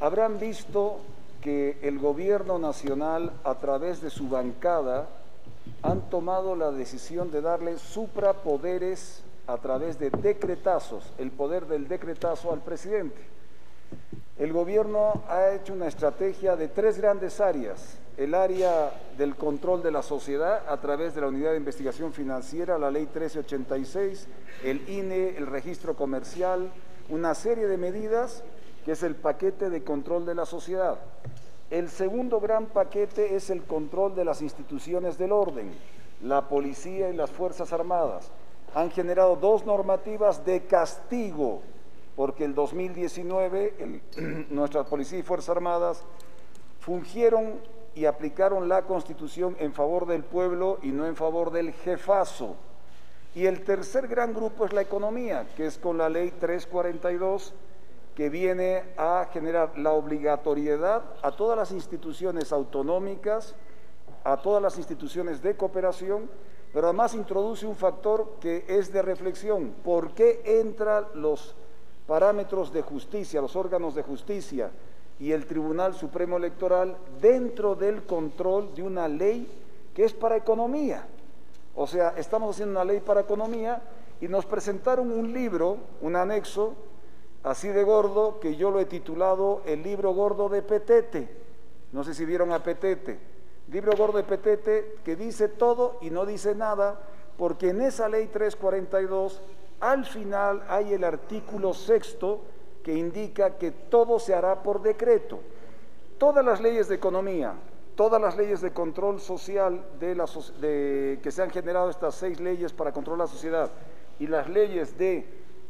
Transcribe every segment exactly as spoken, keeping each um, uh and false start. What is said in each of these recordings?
Habrán visto que el gobierno nacional, a través de su bancada, han tomado la decisión de darle suprapoderes a través de decretazos, el poder del decretazo al presidente. El gobierno ha hecho una estrategia de tres grandes áreas: el área del control de la sociedad a través de la Unidad de Investigación Financiera, la Ley trece ochenta y seis, el I N E, el registro comercial, una serie de medidas que es el paquete de control de la sociedad. El segundo gran paquete es el control de las instituciones del orden, la policía y las Fuerzas Armadas. Han generado dos normativas de castigo, porque el dos mil diecinueve el, nuestras policía y Fuerzas Armadas fungieron y aplicaron la Constitución en favor del pueblo y no en favor del jefazo. Y el tercer gran grupo es la economía, que es con la Ley trescientos cuarenta y dos, que viene a generar la obligatoriedad a todas las instituciones autonómicas, a todas las instituciones de cooperación, pero además introduce un factor que es de reflexión: ¿por qué entran los parámetros de justicia, los órganos de justicia y el Tribunal Supremo Electoral dentro del control de una ley que es para economía? O sea, estamos haciendo una ley para economía y nos presentaron un libro, un anexo, así de gordo, que yo lo he titulado El libro gordo de Petete. No sé si vieron a Petete. Libro gordo de Petete, que dice todo y no dice nada, porque en esa ley trescientos cuarenta y dos, al final hay el artículo sexto que indica que todo se hará por decreto. Todas las leyes de economía, todas las leyes de control social de la, de, que se han generado, estas seis leyes para controlar la sociedad, y las leyes de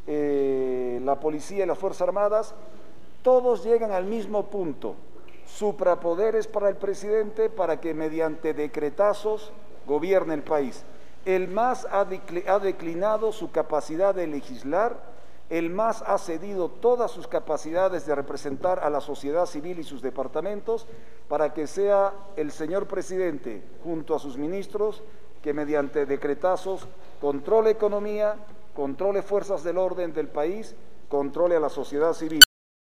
eh, la policía y las Fuerzas Armadas, todos llegan al mismo punto: suprapoderes para el presidente para que mediante decretazos gobierne el país. El MAS ha declinado su capacidad de legislar, el MAS ha cedido todas sus capacidades de representar a la sociedad civil y sus departamentos para que sea el señor presidente, junto a sus ministros, que mediante decretazos controle economía, controle fuerzas del orden del país, controle a la sociedad civil.